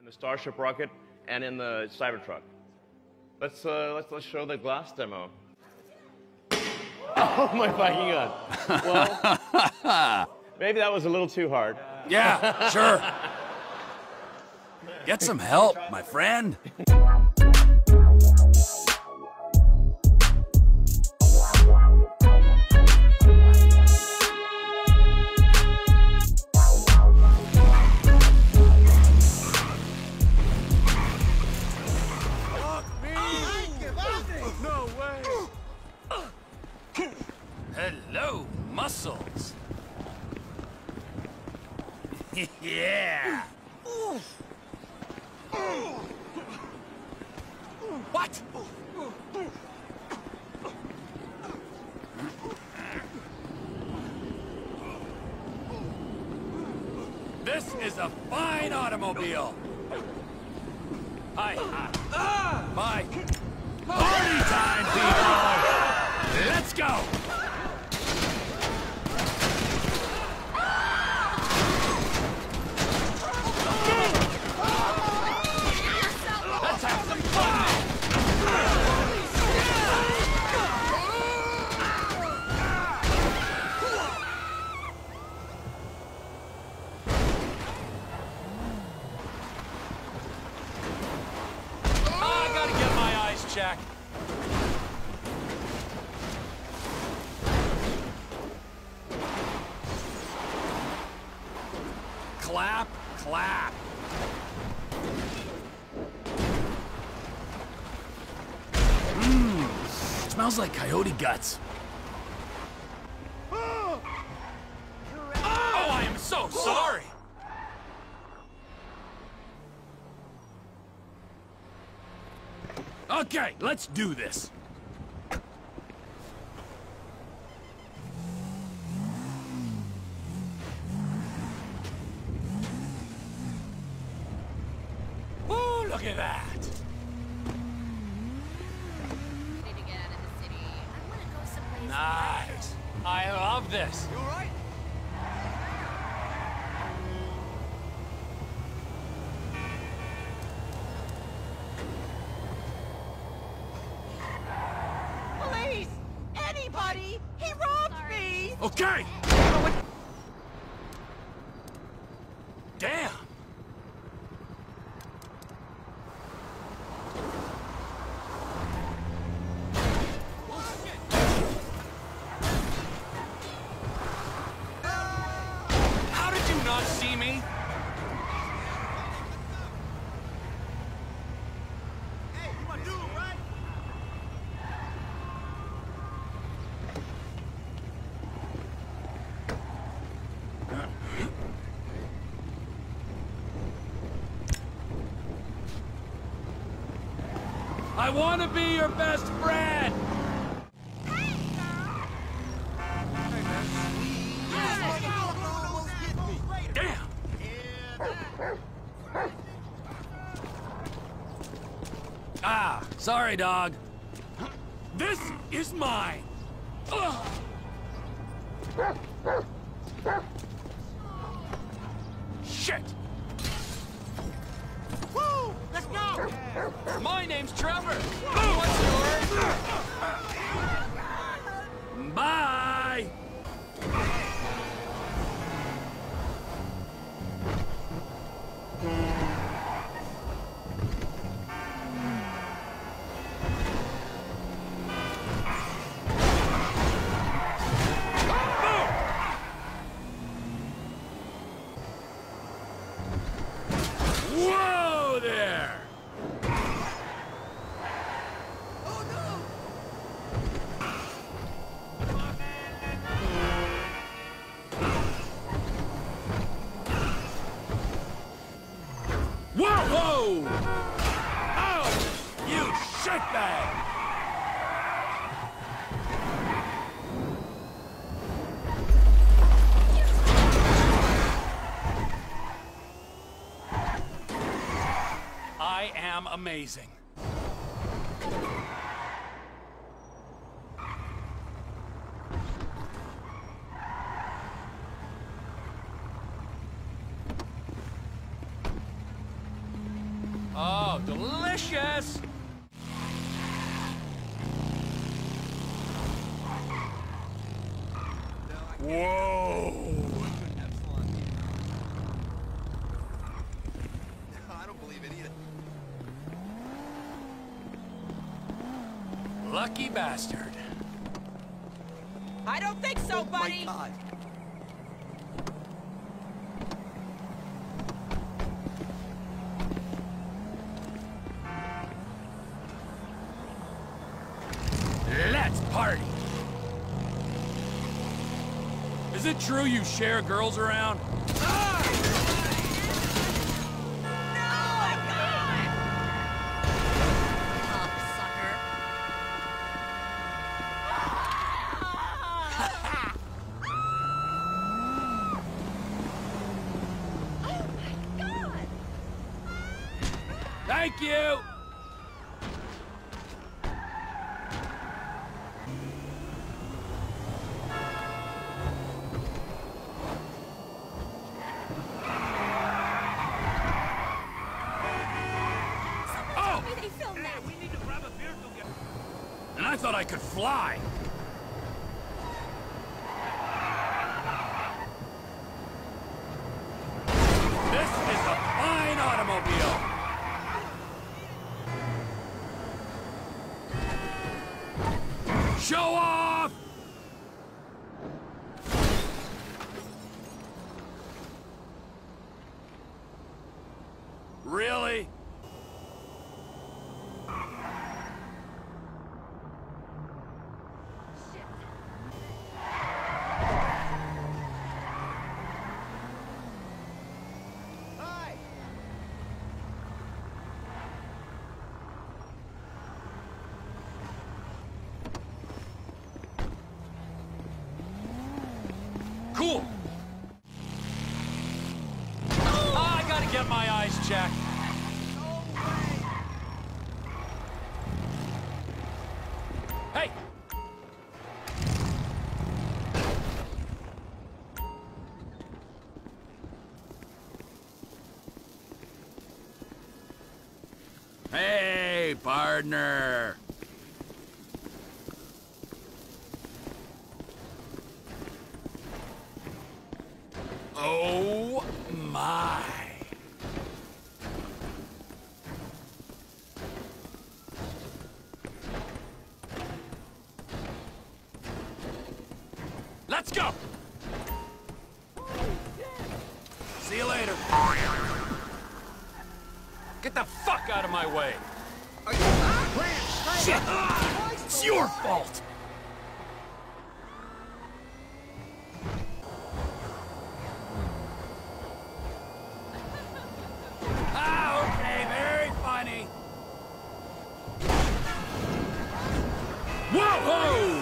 the Starship rocket and in the Cybertruck. Let's show the glass demo. Oh my fucking god! Well, maybe that was a little too hard. Yeah, sure. Get some help, my friend. Hello, muscles. Yeah. What? This is a fine automobile. Hi. My party time, people. Let's go. Let's have some fun. I gotta get my eyes checked. Clap, clap. Smells like coyote guts. Oh, I am so sorry. Okay, let's do this. Ooh, look at that. Nice. I love this. You all right? Police! Anybody! He robbed me! Okay. Damn. How did you not see me? Hey, you my dude, right? I want to be your best friend. Damn. Ah, sorry, dog. This is mine. Ugh. Shit. Woo! Let's go! My name's Trevor. What's yours? Bye. Whoa there! Whoa! Whoa! Oh! You shitbag! I am amazing. Oh, delicious! Whoa! I don't believe it either. Lucky bastard. I don't think so, buddy. Oh my God. Let's party! Is it true you share girls around? Thank you! Oh! And I thought I could fly! This is a fine automobile! Show off! Really? Hi. Cool! I gotta get my eyes checked. Hey! Hey, partner! Oh my! Let's go! See you later. Get the fuck out of my way! Shit! It's your fault! Ah, okay, very funny. Whoa!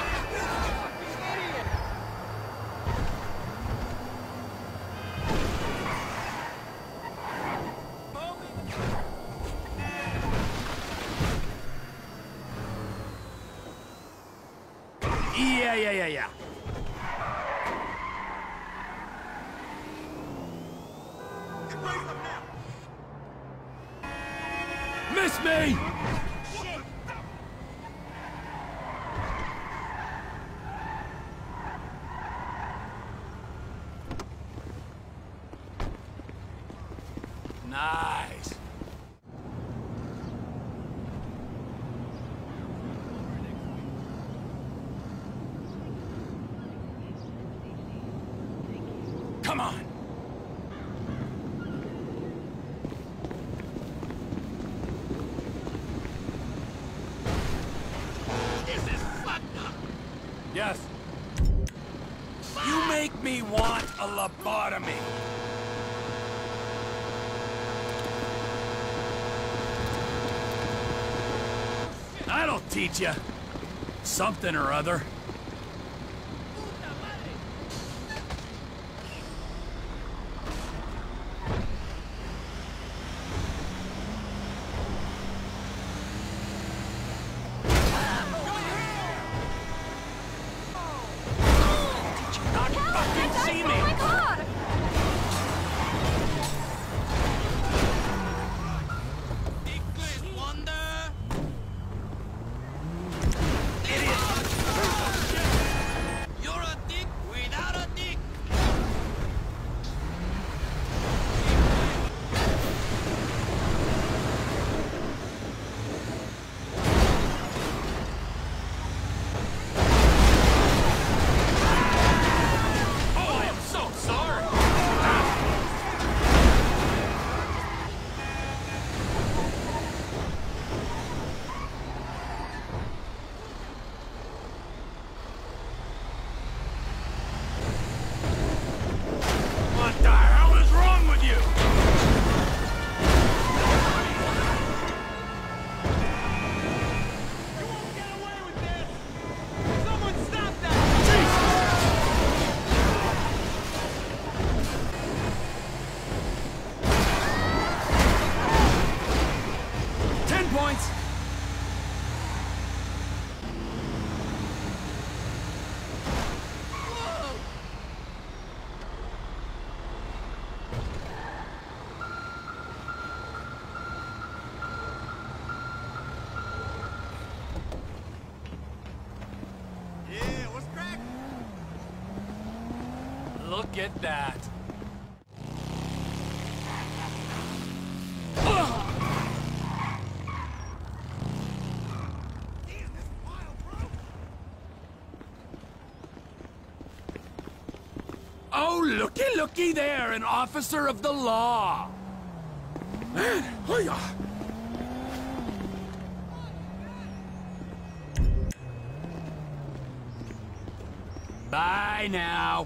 Yeah. Miss me! Nice. Come on. This is fucked up. Yes. You make me want a lobotomy. That'll teach you. Something or other. Not fucking see me! Oh my God! points. Yeah, what's crack? Look at that. Damn, that's wild, bro. Oh, looky, looky there, an officer of the law. Man, hiya. Bye now.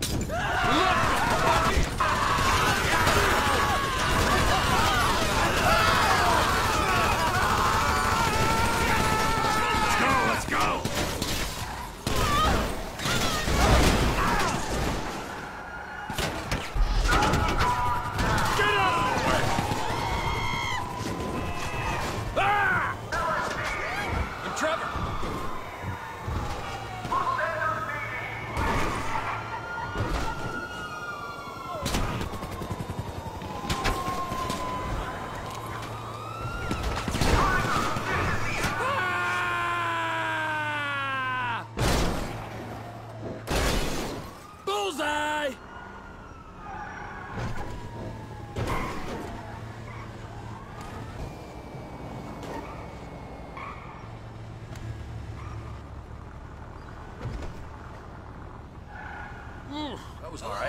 Let's go. Get out of the way! Ah! I'm Trevor. Ah! Bullseye! That was hard.